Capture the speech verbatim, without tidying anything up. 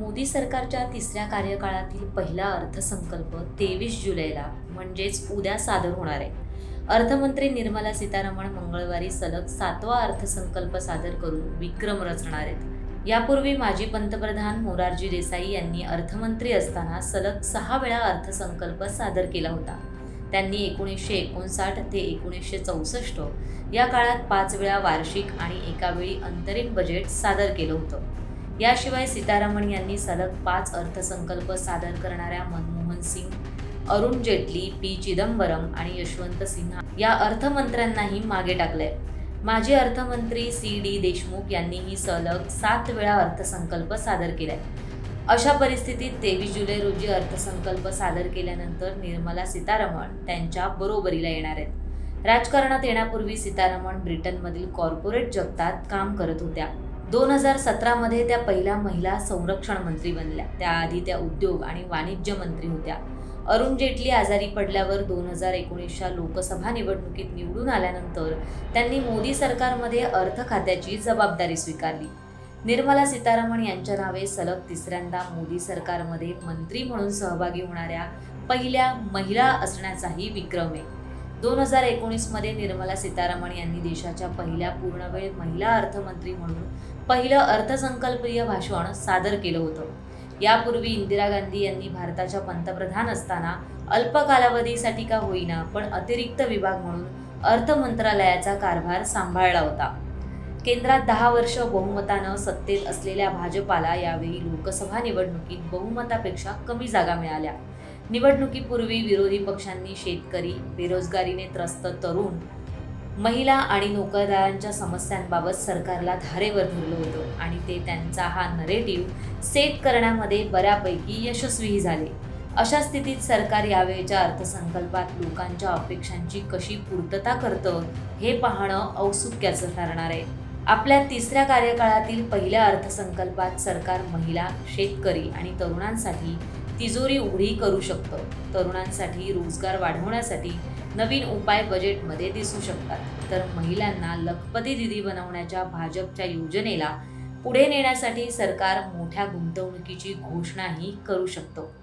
मोदी सरकारच्या तिसऱ्या कार्यकाळातील पहिला अर्थसंकल्प तेवीस जुलैला म्हणजेच उद्या सादर होणार आहे। अर्थमंत्री निर्मला सीतारामन मंगळवारी सलग सातवा अर्थसंकल्प सादर करून विक्रम रचणार आहेत। यापूर्वी माजी पंतप्रधान मोरारजी देसाई यांनी अर्थमंत्री असताना सलग सहा वेळा अर्थसंकल्प सादर केला होता। त्यांनी एकोणीसशे एकोणसाठ ते एकोणीसशे चौसष्ट या काळात पाच वेळा वार्षिक आणि एका वेळी अंतरिम बजेट सादर केलं होतं। याशिवाय सीतारामन यांनी सलग पाच अर्थसंकल्प सादर करणाऱ्या मनमोहन सिंग, अरुण जेटली, पी चिदंबरम आणि यशवंत सिन्हा या अर्थमंत्र्यांनाही मागे टाकले। माजी अर्थमंत्री सी डी देशमुख यांनीही सलग सात वेळा अर्थसंकल्प सादर केलाय। अशा परिस्थितीत तेवीस जुलै रोजी अर्थसंकल्प सादर केल्यानंतर निर्मला सीतारामन त्यांच्या बरोबरीला येणार आहेत। राजकारणात येण्यापूर्वी सीतारामन ब्रिटनमधील कॉर्पोरेट जगतात काम करत होत्या। दोन हजार सतरा मध्ये त्या पहिल्या महिला संरक्षण मंत्री बनल्या। त्याआधी त्या उद्योग आणि वाणिज्य मंत्री होत्या। अरुण जेटली आजारी पडल्यावर दोन हजार एकोणीसच्या लोकसभा निवडणुकीत निवडून आल्यानंतर त्यांनी मोदी सरकारमध्ये अर्थ खात्याची जबाबदारी स्वीकारली। निर्मला सीतारामन यांच्या नावे सलग तिसऱ्यांदा मोदी सरकारमध्ये मंत्री म्हणून सहभागी होणाऱ्या पहिल्या महिला असण्याचाही विक्रम आहे। दोन हजार एकोणीसमध्ये निर्मला सीतारामन यांनी देशाच्या पहिल्या पूर्णवेळ महिला अर्थमंत्री म्हणून पहिलं अर्थसंकल्पीय भाषण सादर केलं होतं। यापूर्वी इंदिरा गांधी यांनी भारताच्या पंतप्रधान असताना अल्प कालावधीसाठी का होईना पण अतिरिक्त विभाग म्हणून अर्थ मंत्रालयाचा कारभार सांभाळला होता। केंद्रात दहा वर्ष बहुमतानं सत्तेत असलेल्या भाजपाला यावेळी लोकसभा निवडणुकीत बहुमतापेक्षा कमी जागा मिळाल्या। निवडणुकीपूर्वी विरोधी पक्षांनी शेतकरी, बेरोजगारीने त्रस्त तरुण, महिला आणि नोकरदारांच्या समस्यांबाबत सरकारला धारेवर धरलं होतं आणि ते त्यांचा हा नरेटिव्ह सेट करण्यामध्ये बऱ्यापैकी यशस्वीही झाले। अशा स्थितीत सरकार यावेळच्या अर्थसंकल्पात लोकांच्या अपेक्षांची कशी पूर्तता करतं हे पाहणं औत्सुक्याचं ठरणार आहे। आपल्या तिसऱ्या कार्यकाळातील पहिल्या अर्थसंकल्पात सरकार महिला, शेतकरी आणि तरुणांसाठी तिजोरी उघडी करू शकतं। तरुणांसाठी रोजगार वाढवण्यासाठी नवीन उपाय बजेटमध्ये दिसू शकतात, तर महिलांना लखपती दिदी बनवण्याच्या भाजपच्या योजनेला पुढे नेण्यासाठी सरकार मोठ्या गुंतवणुकीची घोषणाही करू शकतं।